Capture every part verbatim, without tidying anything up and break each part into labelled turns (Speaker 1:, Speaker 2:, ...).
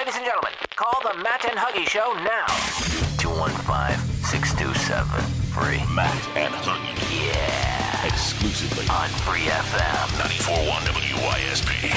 Speaker 1: Ladies and gentlemen, call the Matt and Huggy Show now. two one five, six two seven, free.
Speaker 2: Matt and Huggy.
Speaker 1: Yeah.
Speaker 2: Exclusively
Speaker 1: On Free F M.
Speaker 2: ninety-four point one W Y S P.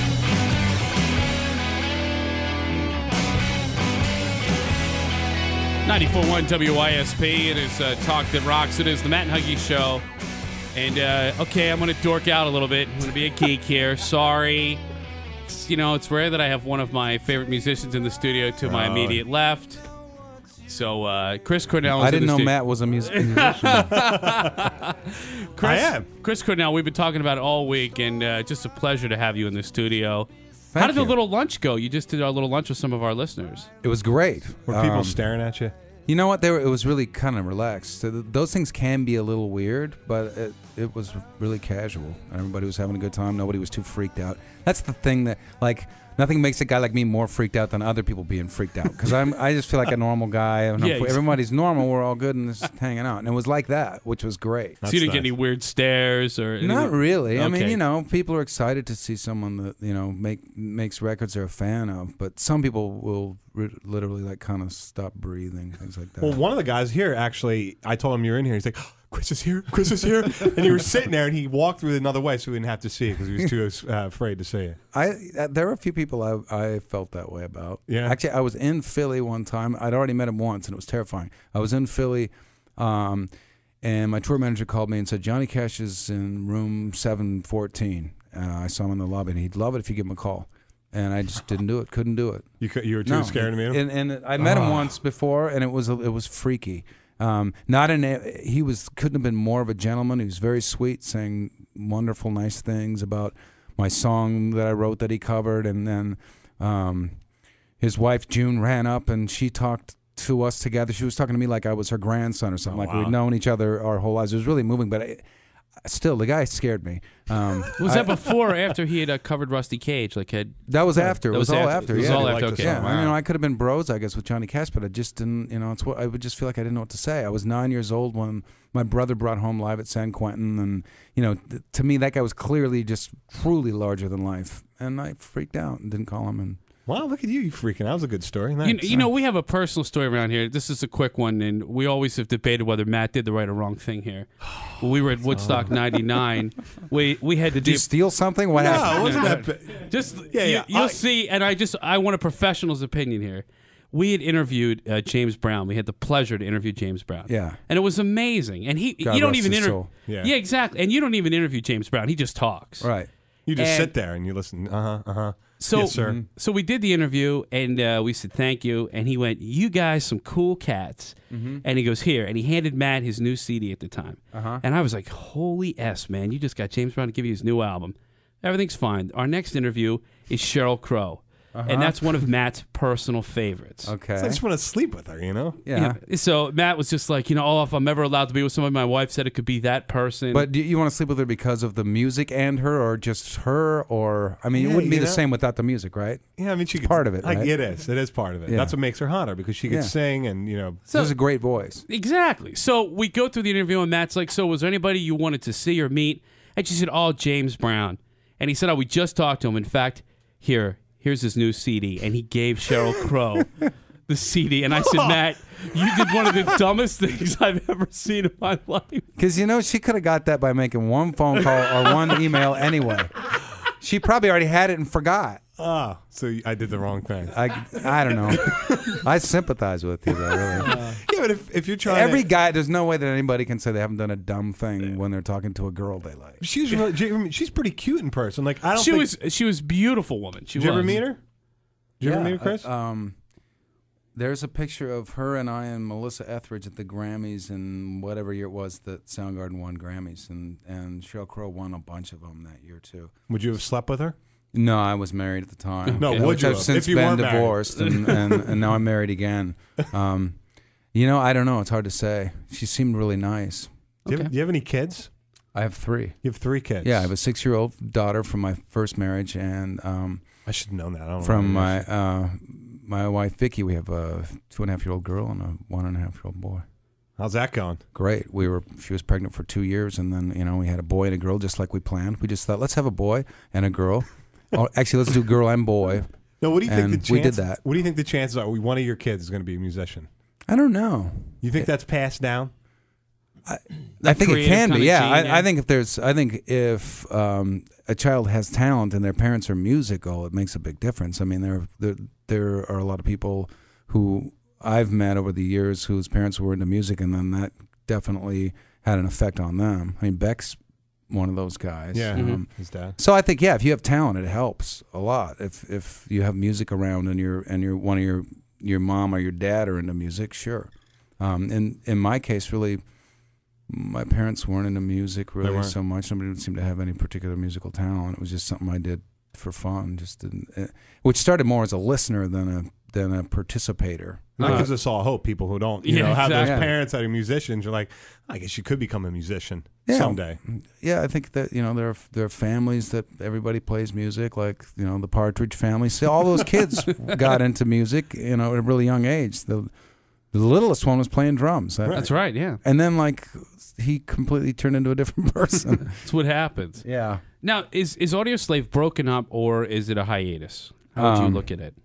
Speaker 3: ninety-four point one W Y S P. It is uh, Talk That Rocks. It is the Matt and Huggy Show. And, uh, okay, I'm going to dork out a little bit. I'm going to be a geek here. Sorry. It's, you know, it's rare that I have one of my favorite musicians in the studio to my immediate left. So, uh, Chris Cornell is
Speaker 4: I didn't
Speaker 3: in the
Speaker 4: know
Speaker 3: stu-
Speaker 4: Matt was a mus- musician.
Speaker 3: Chris,
Speaker 5: I am.
Speaker 3: Chris Cornell, we've been talking about it all week, and uh, just a pleasure to have you in the studio.
Speaker 4: Thank
Speaker 3: How did
Speaker 4: you.
Speaker 3: the little lunch go? You just did our little lunch with some of our listeners.
Speaker 4: It was great.
Speaker 5: Were people
Speaker 4: Um,
Speaker 5: staring at you?
Speaker 4: You know what? They were, it was really kind of relaxed. So th- those things can be a little weird, but it, it was really casual. Everybody was having a good time. Nobody was too freaked out. That's the thing that, like, nothing makes a guy like me more freaked out than other people being freaked out. Because I'm, I just feel like a normal guy. And
Speaker 3: Yeah,
Speaker 4: if everybody's normal. We're all good and just hanging out. And it was like that, which was great.
Speaker 3: So you didn't get any weird stares or anything?
Speaker 4: Not really. I mean,
Speaker 3: Okay.
Speaker 4: you know, people are excited to see someone that, you know, make makes records they're a fan of. But some people will ri- literally, like, kind of stop breathing, things like that.
Speaker 5: Well, one of the guys here, actually, I told him you were in here. He's like, Chris is here, Chris is here. And you were sitting there, and he walked through another way so we didn't have to see it because he was too uh, afraid to see it.
Speaker 4: I uh, there were a few people I I felt that way about.
Speaker 5: Yeah.
Speaker 4: Actually, I was in Philly one time. I'd already met him once, and it was terrifying. I was in Philly, um, and my tour manager called me and said, Johnny Cash is in room seven fourteen. Uh, I saw him in the lobby, and he'd love it if you give him a call. And I just didn't do it. Couldn't do it.
Speaker 5: You cou- you were too
Speaker 4: No.
Speaker 5: scared to meet him?
Speaker 4: And, and I met him
Speaker 5: Oh.
Speaker 4: once before, and it was it was freaky. Um, not in a, he was couldn't have been more of a gentleman. He was very sweet, saying wonderful, nice things about my song that I wrote that he covered, and then um, his wife June ran up and she talked to us together. She was talking to me like I was her grandson or something.
Speaker 5: Oh,
Speaker 4: like
Speaker 5: wow.
Speaker 4: we'd known each other our whole lives. It was really moving, but I, still, the guy scared me. Um,
Speaker 3: Was
Speaker 4: I-
Speaker 3: that before or after he had uh, covered Rusty Cage? Like had
Speaker 4: That was after. It
Speaker 3: That
Speaker 4: was,
Speaker 3: was
Speaker 4: all
Speaker 3: after.
Speaker 4: after.
Speaker 3: It was
Speaker 4: yeah.
Speaker 3: all
Speaker 5: They
Speaker 3: after.
Speaker 5: liked the
Speaker 3: Okay.
Speaker 4: Yeah,
Speaker 5: song.
Speaker 4: I mean,
Speaker 5: Wow.
Speaker 4: I could have been bros, I guess, with Johnny Cash, but I just didn't. You know, it's what I would just feel like I didn't know what to say. I was nine years old when my brother brought home Live at San Quentin, and you know, th- to me, that guy was clearly just truly larger than life, and I freaked out and didn't call him. And
Speaker 5: Wow, look at you, you freaking. That was a good story.
Speaker 3: You,
Speaker 5: Thanks.
Speaker 3: you know, we have a personal story around here. This is a quick one, and we always have debated whether Matt did the right or wrong thing here. When we were at Woodstock ninety-nine. We we had to
Speaker 4: did
Speaker 3: do
Speaker 4: you steal something? What
Speaker 5: no,
Speaker 4: happened?
Speaker 5: it wasn't that bad.
Speaker 3: just
Speaker 5: Yeah,
Speaker 3: you,
Speaker 5: yeah,
Speaker 3: you'll
Speaker 5: I-
Speaker 3: see. And I just I want a professional's opinion here. We had interviewed uh, James Brown. We had the pleasure to interview James Brown.
Speaker 4: Yeah.
Speaker 3: and it was amazing. And he
Speaker 4: God
Speaker 3: you don't
Speaker 4: rest
Speaker 3: even
Speaker 4: his
Speaker 3: interview.
Speaker 4: soul.
Speaker 5: Yeah.
Speaker 3: yeah, exactly. And you don't even interview James Brown. He just talks.
Speaker 4: Right.
Speaker 5: You just
Speaker 3: And-
Speaker 5: sit there and you listen. Uh huh, uh huh.
Speaker 3: So,
Speaker 5: yes, sir.
Speaker 3: so we did the interview, and uh, we said thank you, and he went, "You guys, some cool cats,"
Speaker 4: Mm-hmm.
Speaker 3: and he goes here, and he handed Matt his new C D at the time,
Speaker 4: Uh-huh.
Speaker 3: and I was like, "Holy S, man! You just got James Brown to give you his new album. Everything's fine." Our next interview is Sheryl Crow, and that's one of Matt's personal favorites.
Speaker 4: Okay.
Speaker 5: I just want to sleep with her, you know?
Speaker 4: Yeah.
Speaker 3: Yeah. So Matt was just like, you know, oh, if I'm ever allowed to be with somebody, my wife said it could be that person.
Speaker 4: But do you want to sleep with her because of the music and her, or just her, or I mean,
Speaker 5: Yeah,
Speaker 4: it wouldn't be
Speaker 5: you
Speaker 4: the
Speaker 5: know?
Speaker 4: same without the music, right?
Speaker 5: Yeah, I mean, she could,
Speaker 4: part of it,
Speaker 5: I,
Speaker 4: right?
Speaker 5: it is. It is part of it.
Speaker 4: Yeah.
Speaker 5: That's what makes her hotter because she could
Speaker 4: Yeah.
Speaker 5: sing and, you know.
Speaker 4: She has a great voice.
Speaker 3: Exactly. So we go through the interview, and Matt's like, so was there anybody you wanted to see or meet? And she said, oh, James Brown. And he said, oh, we just talked to him. In fact, here, here's his new C D. And he gave Sheryl Crow the C D. And I said, Matt, you did one of the dumbest things I've ever seen in my life.
Speaker 4: Because, you know, she could have got that by making one phone call or one email anyway. She probably already had it and forgot.
Speaker 5: Ah, so I did the wrong thing.
Speaker 4: I, I don't know. I sympathize with you, though, really.
Speaker 5: Yeah, but if, if you're trying
Speaker 4: Every
Speaker 5: to,
Speaker 4: guy, there's no way that anybody can say they haven't done a dumb thing when they're talking to a girl they like.
Speaker 5: she's really, she- she's pretty cute in person. Like I don't.
Speaker 3: She
Speaker 5: think,
Speaker 3: was she was a beautiful woman. She
Speaker 5: Did you
Speaker 3: was.
Speaker 5: ever meet her? Did you ever meet her, Chris?
Speaker 4: uh, um, there's a picture of her and I and Melissa Etheridge at the Grammys in whatever year it was that Soundgarden won Grammys, and and Sheryl Crow won a bunch of them that year too.
Speaker 5: Would you have slept with her?
Speaker 4: No, I was married at the time.
Speaker 5: No,
Speaker 4: which
Speaker 5: would you
Speaker 4: I've
Speaker 5: have?
Speaker 4: since
Speaker 5: If you
Speaker 4: been
Speaker 5: weren't married.
Speaker 4: divorced, and, and, and now I'm married again. Um, you know, I don't know. It's hard to say. She seemed really nice.
Speaker 5: Do you,
Speaker 3: Okay.
Speaker 5: have, do you have any kids?
Speaker 4: I have three.
Speaker 5: You have three kids.
Speaker 4: Yeah, I have a six-year-old daughter from my first marriage, and um,
Speaker 5: I should have known that. I don't
Speaker 4: from
Speaker 5: know.
Speaker 4: my uh, my wife Vicky, we have a two and a half year old girl and a one and a half year old boy.
Speaker 5: How's that going?
Speaker 4: Great. We were she was pregnant for two years, and then you know we had a boy and a girl, just like we planned. We just thought, let's have a boy and a girl. Oh, actually, let's do girl and boy.
Speaker 5: No, what do you think
Speaker 4: And
Speaker 5: the chance,
Speaker 4: we did that.
Speaker 5: What do you think the chances are one of your kids is going to be a musician?
Speaker 4: I don't know.
Speaker 5: You think that's passed down?
Speaker 4: I think it
Speaker 3: creative
Speaker 4: can
Speaker 3: kind
Speaker 4: be.
Speaker 3: of
Speaker 4: Yeah,
Speaker 3: gene,
Speaker 4: I,
Speaker 3: yeah.
Speaker 4: I think if there's, I think if um, a child has talent and their parents are musical, it makes a big difference. I mean, there there there are a lot of people who I've met over the years whose parents were into music, and then that definitely had an effect on them. I mean, Beck's one of those guys.
Speaker 5: Yeah,
Speaker 4: Um,
Speaker 5: his dad.
Speaker 4: So I think, yeah, if you have talent, it helps a lot. If if you have music around and you're and you're one of your your mom or your dad are into music, sure. Um, in in my case, really, my parents weren't into music really
Speaker 5: weren't.
Speaker 4: so much. Nobody seemed to have any particular musical talent. It was just something I did for fun, just didn't, uh, which started more as a listener than a than a participator.
Speaker 5: That gives us all hope. People who don't, you
Speaker 3: Yeah,
Speaker 5: know, have those
Speaker 3: exactly.
Speaker 5: parents that are musicians. You're like, I guess you could become a musician
Speaker 4: Yeah.
Speaker 5: someday.
Speaker 4: Yeah, I think that you know there are there are families that everybody plays music, like you know the Partridge Family. So all those kids got into music, you know, at a really young age. The the littlest one was playing drums. That-
Speaker 3: That's right. Yeah,
Speaker 4: And then like he completely turned into a different person.
Speaker 3: that's what happens.
Speaker 4: yeah.
Speaker 3: Now, is is Audio Slave broken up or is it a hiatus? How would you
Speaker 4: Um,
Speaker 3: look at it?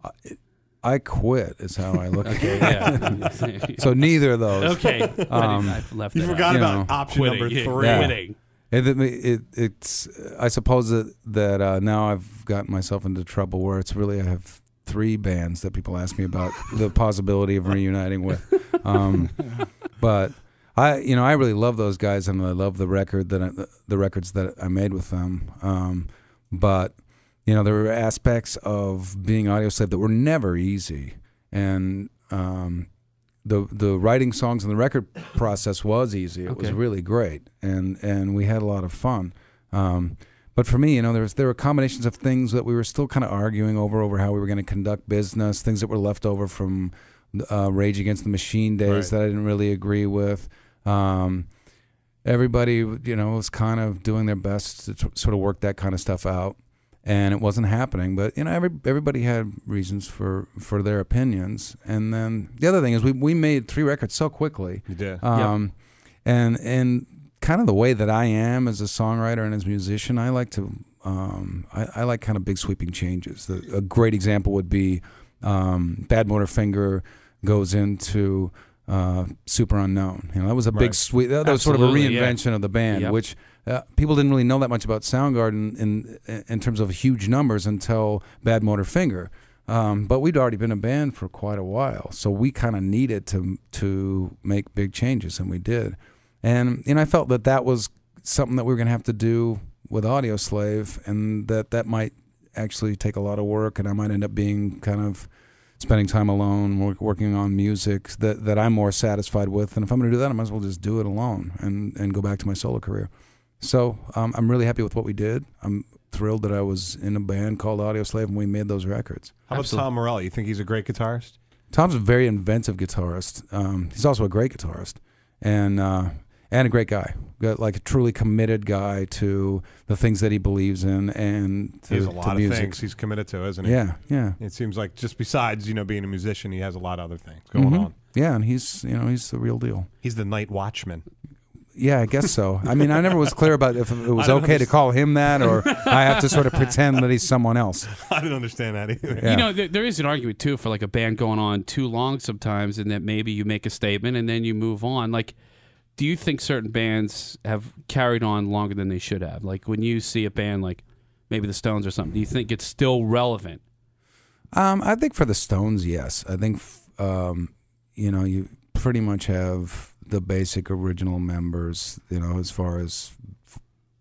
Speaker 4: I quit is how I look at it.
Speaker 3: Yeah.
Speaker 4: So neither of those.
Speaker 3: okay.
Speaker 4: Um,
Speaker 3: I, I've left
Speaker 5: You
Speaker 3: that
Speaker 5: forgot
Speaker 3: out.
Speaker 4: You
Speaker 5: about
Speaker 4: know,
Speaker 5: option
Speaker 3: Quitting.
Speaker 5: number
Speaker 3: yeah,
Speaker 5: three.
Speaker 4: Yeah.
Speaker 3: Quitting.
Speaker 4: It, it, it's I suppose that that uh, now I've gotten myself into trouble where it's really I have three bands that people ask me about the possibility of reuniting with. Um, but I you know I really love those guys and I love the record that I, the records that I made with them. Um, but you know there were aspects of being Audio Slave that were never easy, and um, the the writing songs and the record process was easy. It was
Speaker 3: Okay.
Speaker 4: really great, and and we had a lot of fun. Um, but for me, you know, there was there were combinations of things that we were still kind of arguing over over how we were going to conduct business, things that were left over from uh, Rage Against the Machine days
Speaker 5: Right.
Speaker 4: that I didn't really agree with. Um, everybody, you know, was kind of doing their best to t- sort of work that kind of stuff out. And it wasn't happening, but you know, every everybody had reasons for, for their opinions. And then the other thing is, we we made three records so quickly,
Speaker 5: You did.
Speaker 4: um, and and kind of the way that I am as a songwriter and as a musician, I like to um, I, I like kind of big sweeping changes. The, a great example would be um, Bad Motor Finger goes into uh, Super Unknown. You know, that was a big
Speaker 5: Right.
Speaker 4: sweep. That, that was sort of a
Speaker 3: Absolutely, yeah.
Speaker 4: reinvention of the band,
Speaker 3: Yep.
Speaker 4: which. Uh, people didn't really know that much about Soundgarden in in, in terms of huge numbers until Bad Motor Finger, um, but we'd already been a band for quite a while, so we kind of needed to to make big changes, and we did. And and I felt that that was something that we were going to have to do with Audio Slave, and that that might actually take a lot of work, and I might end up being kind of spending time alone, work, working on music that that I'm more satisfied with. And if I'm going to do that, I might as well just do it alone and and go back to my solo career. So um, I'm really happy with what we did. I'm thrilled that I was in a band called Audio Slave and we made those records.
Speaker 5: How about
Speaker 3: Absolutely.
Speaker 5: Tom Morello? You think he's a great guitarist?
Speaker 4: Tom's a very inventive guitarist. Um, he's also a great guitarist and uh, and a great guy. Got like a truly committed guy to the things that he believes in and to,
Speaker 5: He has a
Speaker 4: to
Speaker 5: lot of
Speaker 4: music.
Speaker 5: things he's committed to, isn't he?
Speaker 4: Yeah, yeah,
Speaker 5: It seems like just besides, you know, being a musician, he has a lot of other things going
Speaker 4: Mhm.
Speaker 5: on.
Speaker 4: yeah. And he's you know he's the real deal.
Speaker 5: He's the night watchman.
Speaker 4: Yeah, I guess so. I mean, I never was clear about if it was
Speaker 5: I don't
Speaker 4: okay to
Speaker 5: understand.
Speaker 4: call him that or I have to sort of pretend that he's someone else.
Speaker 5: I didn't understand that either.
Speaker 4: Yeah.
Speaker 3: You know, there, there is an argument too for like a band going on too long sometimes, and that maybe you make a statement and then you move on. Like, do you think certain bands have carried on longer than they should have? Like when you see a band like maybe the Stones or something, do you think it's still relevant?
Speaker 4: Um, I think for the Stones, yes. I think f- um, you know you pretty much have the basic original members. You know, as far as f-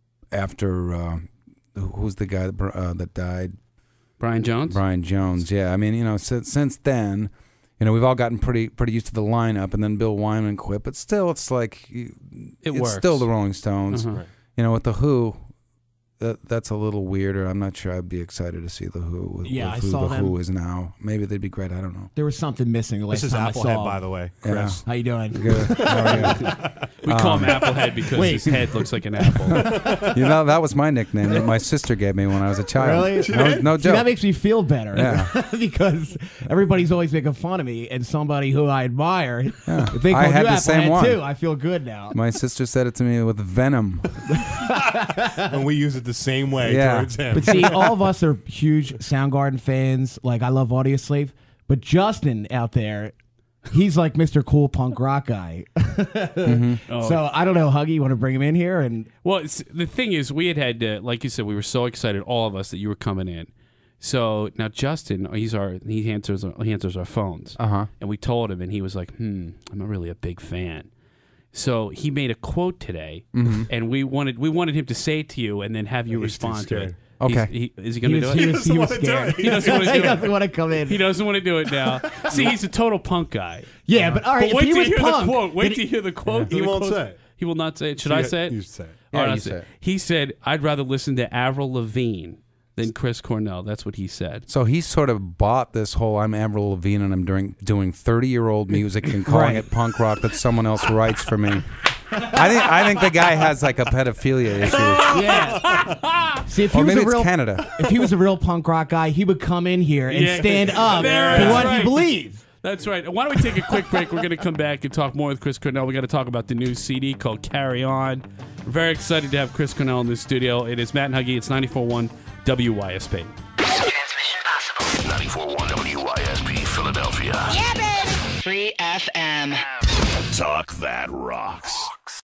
Speaker 4: after uh, who's the guy that, br- uh, that died?
Speaker 3: Brian Jones?
Speaker 4: Brian Jones. Yeah, I mean, you know, since since then, you know, we've all gotten pretty pretty used to the lineup, and then Bill Wyman quit, but still, it's like you,
Speaker 3: It
Speaker 4: it's
Speaker 3: works.
Speaker 4: still the Rolling Stones.
Speaker 3: Uh-huh.
Speaker 5: Right.
Speaker 4: You know, with the Who. That, that's a little weirder. I'm not sure I'd be excited to see the Who. With,
Speaker 6: Yeah,
Speaker 4: with
Speaker 6: I
Speaker 4: who
Speaker 6: saw
Speaker 4: the
Speaker 6: them.
Speaker 4: Who is now. Maybe they'd be great. I don't know.
Speaker 6: There was something missing the last
Speaker 5: This is
Speaker 6: time I
Speaker 5: Applehead,
Speaker 6: saw
Speaker 5: by
Speaker 6: him.
Speaker 5: the way,
Speaker 4: Yeah.
Speaker 5: Chris.
Speaker 6: How you doing?
Speaker 4: Good. How are you?
Speaker 3: We call him Applehead because
Speaker 6: Wait.
Speaker 3: his head looks like an apple.
Speaker 4: You know, that was my nickname that my sister gave me when I was a child.
Speaker 6: Really?
Speaker 4: No, no
Speaker 6: See,
Speaker 4: joke.
Speaker 6: that makes me feel better.
Speaker 4: Yeah.
Speaker 6: Because everybody's always making fun of me, and somebody who I admire, if they
Speaker 4: I
Speaker 6: call
Speaker 4: had
Speaker 6: you
Speaker 4: the same
Speaker 6: Applehead
Speaker 4: one.
Speaker 6: too, I feel good now.
Speaker 4: My sister said it to me with venom.
Speaker 5: And we use it the the same way
Speaker 4: Yeah.
Speaker 5: towards him.
Speaker 6: But see, all of us are huge Soundgarden fans. Like, I love Audio Slave. But Justin out there, he's like Mister Cool Punk Rock guy.
Speaker 3: Oh.
Speaker 6: So I don't know, Huggy, you want to bring him in here? And
Speaker 3: Well, it's, the thing is, we had had, uh, like you said, we were so excited, all of us, that you were coming in. So now Justin, he's our he answers he answers our phones,
Speaker 4: Uh-huh.
Speaker 3: and we told him, and he was like, "Hmm, I'm not really a big fan." So he made a quote today,
Speaker 4: Mm-hmm.
Speaker 3: and we wanted we wanted him to say it to you, and then have you
Speaker 5: He's too
Speaker 3: respond to it.
Speaker 5: scared.
Speaker 4: Okay.
Speaker 3: He's- he, is he going
Speaker 6: he
Speaker 3: to
Speaker 6: was,
Speaker 3: do
Speaker 6: he
Speaker 3: it?
Speaker 6: was, he was
Speaker 5: doesn't wanna do
Speaker 6: scared.
Speaker 5: it.
Speaker 3: He doesn't want to
Speaker 6: he
Speaker 3: do it.
Speaker 6: doesn't want to come in.
Speaker 3: He doesn't want to do it now. See, he's a total punk guy.
Speaker 6: Yeah, but all right,
Speaker 3: But wait
Speaker 6: if he
Speaker 3: till
Speaker 6: was
Speaker 3: you hear
Speaker 6: punk,
Speaker 3: the quote. Wait
Speaker 6: then
Speaker 3: till you hear the quote.
Speaker 5: He
Speaker 3: The
Speaker 5: won't
Speaker 3: quote-
Speaker 5: say it.
Speaker 3: He will not say it. Should
Speaker 5: So
Speaker 3: I
Speaker 5: you-
Speaker 3: say it?
Speaker 5: you say it.
Speaker 3: All right,
Speaker 4: Yeah,
Speaker 3: I'll
Speaker 4: you
Speaker 3: say
Speaker 4: say
Speaker 3: it.
Speaker 4: it.
Speaker 3: He said, "I'd rather listen to Avril Lavigne than Chris Cornell." That's what he said.
Speaker 4: So he sort of bought this whole I'm Avril Lavigne and I'm doing doing thirty year old music and calling
Speaker 6: Right.
Speaker 4: it punk rock that someone else writes for me. I think I think the guy has like a pedophilia issue,
Speaker 6: Yeah. See, if he
Speaker 4: or
Speaker 6: was
Speaker 4: maybe
Speaker 6: a
Speaker 4: it's
Speaker 6: real,
Speaker 4: Canada.
Speaker 6: if he was a real punk rock guy, he would come in here and
Speaker 3: Yeah.
Speaker 6: stand up
Speaker 3: There,
Speaker 6: for
Speaker 3: that's
Speaker 6: what
Speaker 3: right.
Speaker 6: he believes.
Speaker 3: That's right. Why don't we take a quick break? We're going to come back and talk more with Chris Cornell. We got to talk about the new C D called Carry On. We're very excited to have Chris Cornell in the studio. It is Matt and Huggy. It's ninety-four point one W Y S P.
Speaker 1: Transmission possible.
Speaker 2: ninety-four point one W Y S P Philadelphia.
Speaker 7: Free F M.
Speaker 2: Talk that rocks.